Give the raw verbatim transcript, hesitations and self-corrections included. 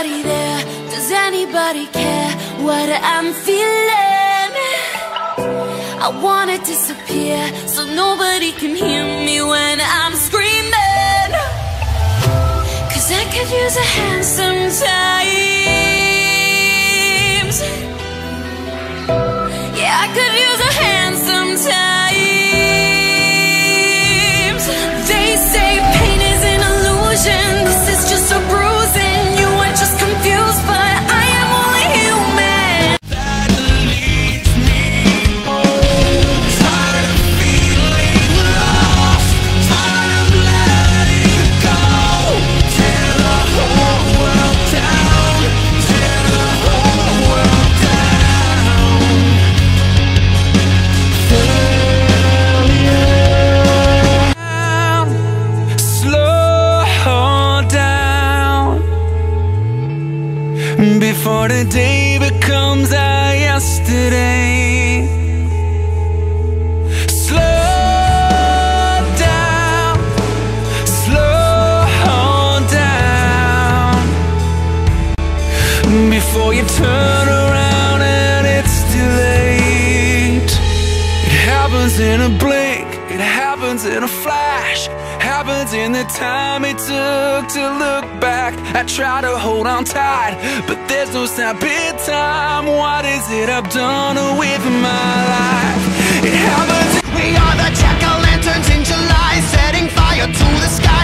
anybody there? Does anybody care what I'm feeling? I wanna disappear so nobody can hear me when I'm screaming. Cause I could use a hand sometimes. Yeah, I could use a hand sometimes. They say pain is an illusion. This is just a bruising. You are just confused, but I am only human. That leaves me home, tired of feeling lost, tired of letting go. Tear the whole world down, tear the whole world down. Failure. Slow down before the day becomes our yesterday. Slow down, slow down before you turn around and it's too late. It happens in a blink, it happens in a flash, happens in the time it took to look back. I try to hold on tight, but there's no stopping time. What is it I've done with my life? It happens. We are the jack-o'-lanterns in July, setting fire to the sky.